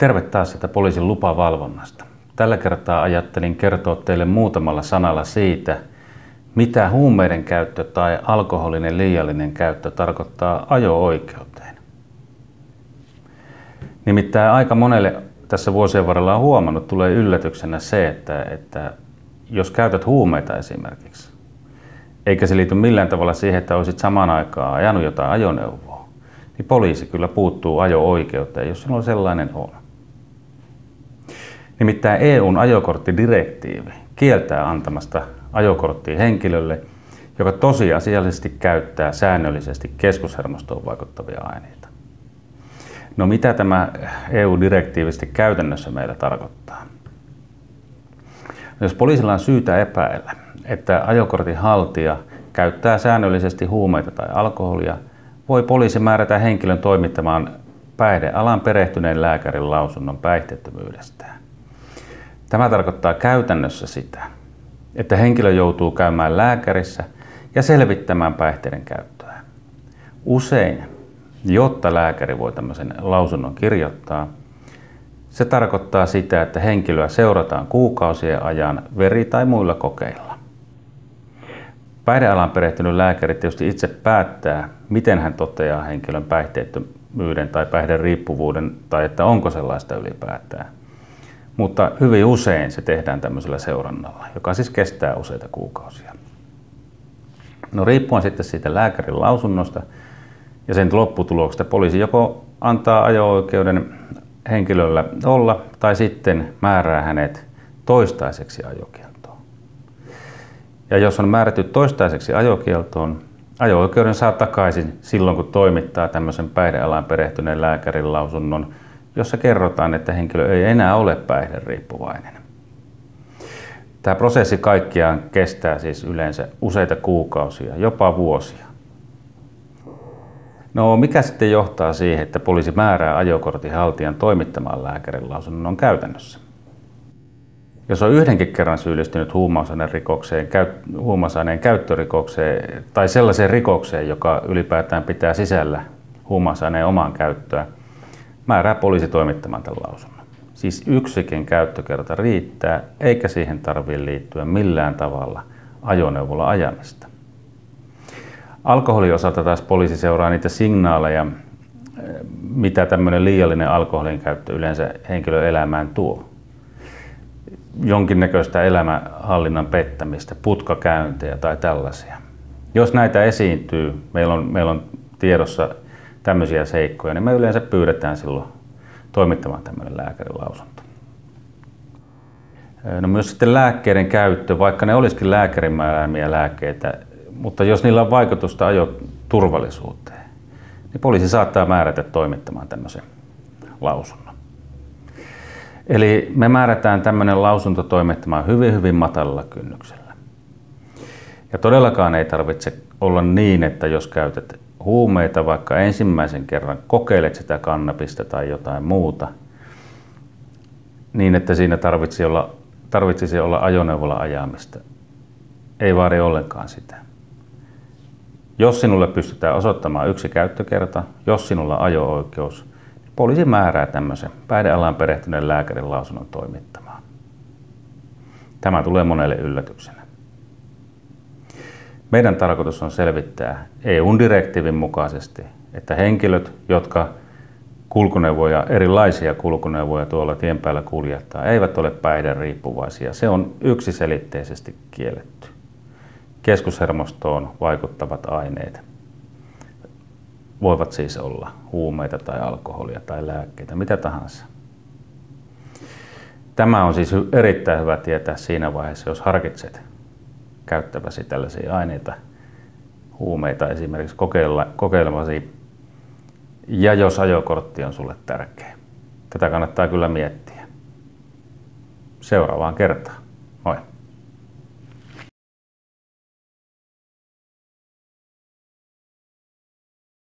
Terve taas sieltä poliisin lupavalvonnasta. Tällä kertaa ajattelin kertoa teille muutamalla sanalla siitä, mitä huumeiden käyttö tai alkoholinen liiallinen käyttö tarkoittaa ajo-oikeuteen. Nimittäin aika monelle tässä vuosien varrella on huomannut, tulee yllätyksenä se, että jos käytät huumeita esimerkiksi, eikä se liity millään tavalla siihen, että olisit samaan aikaan ajanut jotain ajoneuvoa, niin poliisi kyllä puuttuu ajo-oikeuteen, jos sinulla sellainen on. Nimittäin EU:n ajokorttidirektiivi kieltää antamasta ajokorttia henkilölle, joka tosiasiallisesti käyttää säännöllisesti keskushermostoon vaikuttavia aineita. No mitä tämä EU-direktiivi sitten käytännössä meillä tarkoittaa? Jos poliisilla on syytä epäillä, että ajokortin haltija käyttää säännöllisesti huumeita tai alkoholia, voi poliisi määrätä henkilön toimittamaan päihdealan perehtyneen lääkärin lausunnon päihteettömyydestään. Tämä tarkoittaa käytännössä sitä, että henkilö joutuu käymään lääkärissä ja selvittämään päihteiden käyttöä. Usein, jotta lääkäri voi tämmöisen lausunnon kirjoittaa, se tarkoittaa sitä, että henkilöä seurataan kuukausien ajan veri- tai muilla kokeilla. Päihdealan perehtynyt lääkäri tietysti itse päättää, miten hän toteaa henkilön päihteettömyyden tai päihderiippuvuuden tai että onko sellaista ylipäätään. Mutta hyvin usein se tehdään tämmöisellä seurannalla, joka siis kestää useita kuukausia. No riippuen sitten siitä lääkärin lausunnosta ja sen lopputuloksesta poliisi joko antaa ajo-oikeuden henkilöllä olla tai sitten määrää hänet toistaiseksi ajokieltoon. Ja jos on määrätty toistaiseksi ajokieltoon, ajo-oikeuden saa takaisin silloin, kun toimittaa tämmöisen päihdealan perehtyneen lääkärin lausunnon, jossa kerrotaan, että henkilö ei enää ole päihderiippuvainen. Tämä prosessi kaikkiaan kestää siis yleensä useita kuukausia, jopa vuosia. No mikä sitten johtaa siihen, että poliisi määrää ajokortin haltijan toimittamaan lääkärin lausunnon käytännössä? Jos on yhdenkin kerran syyllistynyt huumausaineen käyttörikokseen tai sellaiseen rikokseen, joka ylipäätään pitää sisällä huumausaineen omaan käyttöön, määrää poliisi toimittamaan tämän lausunnon. Siis yksikin käyttökerta riittää, eikä siihen tarvitse liittyä millään tavalla ajoneuvolla ajamista. Alkoholin osalta taas poliisi seuraa niitä signaaleja, mitä tämmöinen liiallinen alkoholin käyttö yleensä henkilön elämään tuo. Jonkinnäköistä elämänhallinnan pettämistä, putkakäyntejä tai tällaisia. Jos näitä esiintyy, meillä on tiedossa tämmöisiä seikkoja, niin me yleensä pyydetään silloin toimittamaan tämmöinen lääkärin lausunto. No myös sitten lääkkeiden käyttö, vaikka ne olisikin lääkärin määräämiä lääkkeitä, mutta jos niillä on vaikutusta ajoturvallisuuteen, niin poliisi saattaa määrätä toimittamaan tämmöisen lausunnon. Eli me määrätään tämmöinen lausunto toimittamaan hyvin matalalla kynnyksellä. Ja todellakaan ei tarvitse olla niin, että jos käytät huumeita, vaikka ensimmäisen kerran kokeilet sitä kannabista tai jotain muuta, niin että siinä tarvitsisi olla ajoneuvolla ajamista. Ei vaadi ollenkaan sitä. Jos sinulle pystytään osoittamaan yksi käyttökerta, jos sinulla on ajo-oikeus, niin poliisi määrää tämmöisen päihdealaan perehtyneen lääkärin lausunnon toimittamaan. Tämä tulee monelle yllätyksenä. Meidän tarkoitus on selvittää EU-direktiivin mukaisesti, että henkilöt, jotka erilaisia kulkuneuvoja tuolla tien päällä kuljettaa, eivät ole päihderiippuvaisia. Se on yksiselitteisesti kielletty. Keskushermostoon vaikuttavat aineet voivat siis olla huumeita tai alkoholia tai lääkkeitä, mitä tahansa. Tämä on siis erittäin hyvä tietää siinä vaiheessa, jos harkitset käyttäväsi tällaisia aineita, huumeita esimerkiksi kokeilevasi, ja jos ajokortti on sulle tärkeä. Tätä kannattaa kyllä miettiä. Seuraavaan kertaan.